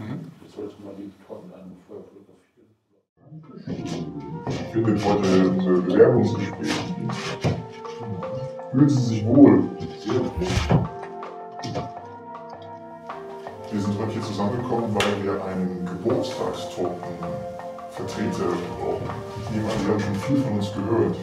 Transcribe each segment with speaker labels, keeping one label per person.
Speaker 1: Jetzt sollte man die Torten an vorher fotografieren.
Speaker 2: Findet heute ein Bewerbungsgespräch. Fühlen Sie sich wohl?
Speaker 1: Sehr gut.
Speaker 2: Wir sind heute hier zusammengekommen, weil wir einen Geburtstagstortenvertreter brauchen. Ich nehme an, Sie haben schon viel von uns gehört.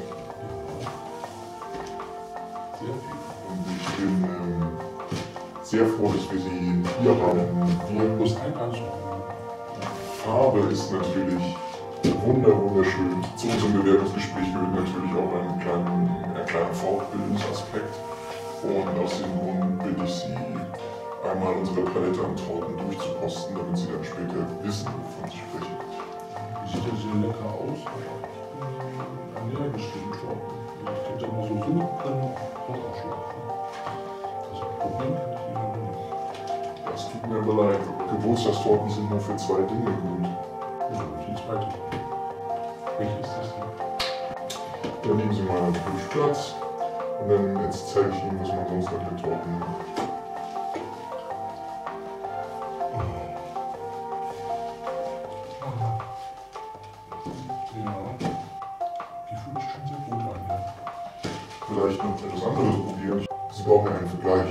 Speaker 1: Sehr viel.
Speaker 2: Und ich bin sehr froh, dass wir Sie hier haben.
Speaker 1: Wir muss ein anschauen.
Speaker 2: Farbe ist natürlich wunderschön. Zu unserem Bewerbungsgespräch gehört natürlich auch ein kleiner Fortbildungsaspekt. Und aus dem Grund bitte ich Sie, einmal unsere Palette an Torten durchzuposten, damit Sie dann später wissen, wovon Sie sprechen.
Speaker 1: Sieht ja sehr lecker aus, aber allergisch gegen Torten. Ich denke mal, so können auch schlafen. Also Problem kann ich Ihnen nicht.
Speaker 2: Das tut mir aber leid, Geburtstagstorten sind nur für zwei Dinge gut.
Speaker 1: Ja, die zweite. Welche ist das denn?
Speaker 2: Dann nehmen Sie mal natürlich Platz und dann jetzt zeige ich Ihnen, was man sonst noch mit Torten macht.
Speaker 1: Ja, die fühlt sich schon sehr gut an, ja.
Speaker 2: Vielleicht noch etwas anderes probieren. Sie brauchen ja einen Vergleich.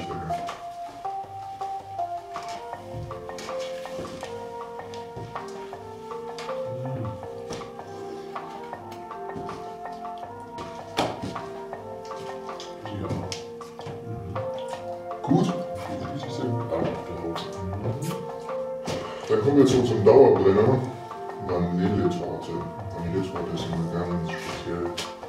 Speaker 1: Ja.
Speaker 2: Gut,
Speaker 1: Fühlt sich sehr gut an auf der Haut.
Speaker 2: dann kommen wir zu unserem Dauerbrenner. Vanilletorte. Vanilletorte ist immer ganz speziell.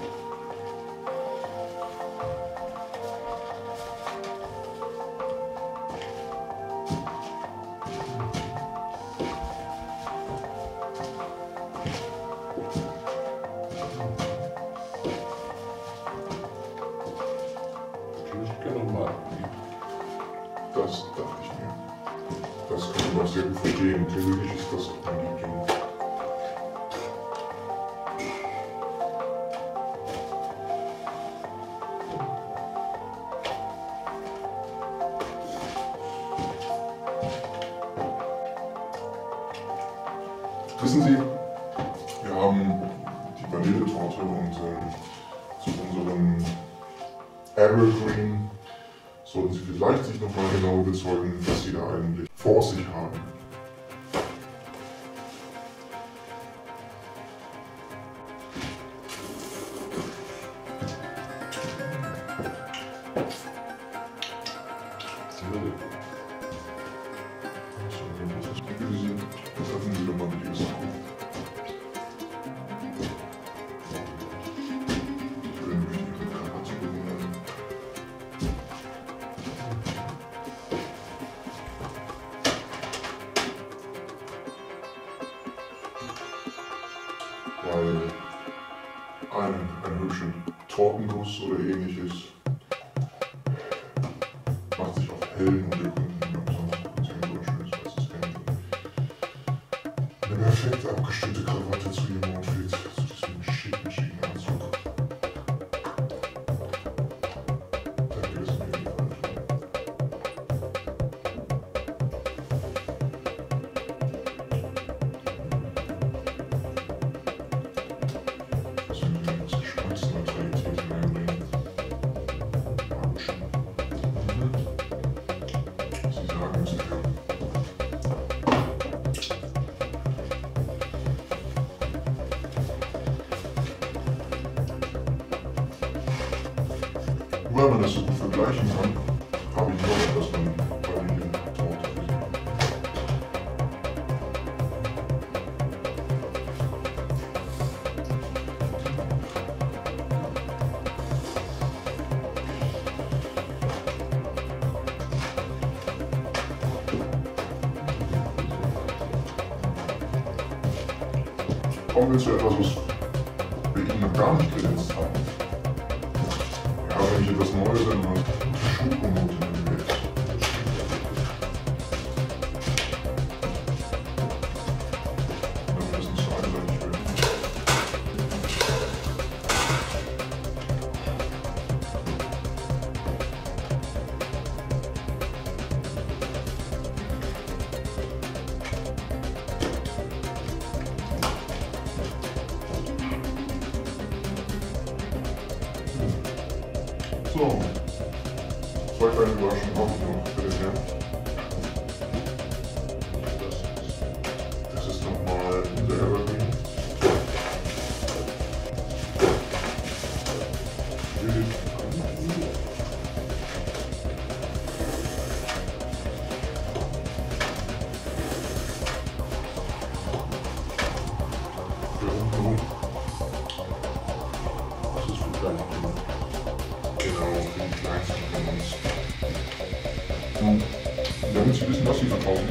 Speaker 1: Natürlich gerne nochmal.
Speaker 2: Das dachte ich mir. Das kann man auch sehr gut verstehen. Theoretisch ist das auch mein Liebling. Wissen Sie, wir haben die Vanilletorte und zu unserem Evergreen sollten Sie vielleicht sich nochmal genau überzeugen, was Sie da eigentlich vor sich haben. Öffnen Sie doch mal mit Ihrem Sachen. Ich will nämlich Ihre Krawatte bewundern. Weil ein hübschen Tortenguss oder ähnliches macht sich auf hellen Untergründen am Sonntag sehr wunderschönes weißes Hemd. Eine perfekt abgestimmte Krawatte zu Ihrem Outfit, zu diesem schicken Anzug. Danke, dass Sie mir den Gefallen tun. Was für eine Geschmacksneutralität hineinbringen. Autsch. Sie sagen es ja. Weil man das so gut vergleichen kann, habe ich noch etwas von Vanilletorte gesehen. Kommen wir zu etwas, was wir Ihnen noch gar nicht gesetzt haben. Ja, wenn ich etwas Neues in meiner Schokonote nehme. Damit das nicht so einseitig wird. Achso. Zwei kleine Überraschungen habe ich noch, bitte sehr. Das ist nochmal unser Evergreen.
Speaker 1: Das ist für kleine Kinder.
Speaker 2: Genau, für die kleinsten von uns. Und damit Sie wissen, was Sie verkaufen.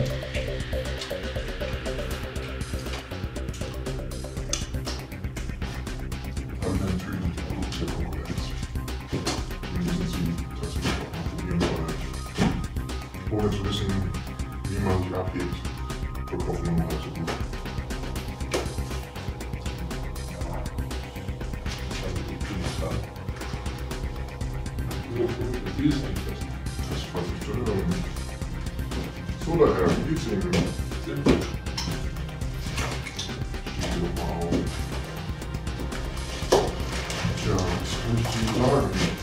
Speaker 2: Haben wir natürlich noch die Produkte der Konkurrenz. Die müssen Sie tatsächlich auch mal probieren, weil ohne zu wissen, wie man sie abhebt, verkaufen wir mal so gut.
Speaker 1: Wie ist eigentlich das?
Speaker 2: Das freut mich zu hören. So, daher, wie geht's Ihnen?
Speaker 1: Sehr gut.
Speaker 2: Stehen Sie doch mal auf. Tja, was kann ich Ihnen sagen?